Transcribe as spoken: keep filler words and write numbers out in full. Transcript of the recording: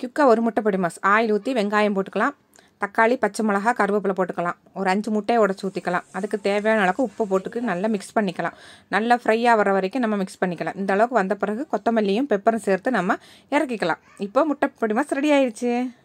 குயிக்காக ஒரு முட்டை பொடிமாஸ் ஆயில் ஊற்றி வெங்காயம் போட்டுக்கலாம், தக்காளி, பச்சை மிளகா, கருவேப்பிலை போட்டுக்கலாம், ஒரு அஞ்சு முட்டையை உடச்சி ஊற்றிக்கலாம். அதுக்கு தேவையான அளவுக்கு உப்பு போட்டுக்கு நல்லா மிக்ஸ் பண்ணிக்கலாம். நல்லா ஃப்ரையாக வர வரைக்கும் நம்ம மிக்ஸ் பண்ணிக்கலாம். இந்த அளவுக்கு வந்த பிறகு கொத்தமல்லியும் பெப்பரும் சேர்த்து நம்ம இறக்கிக்கலாம். இப்போ முட்டை பொடிமாஸ் ரெடி ஆயிடுச்சு.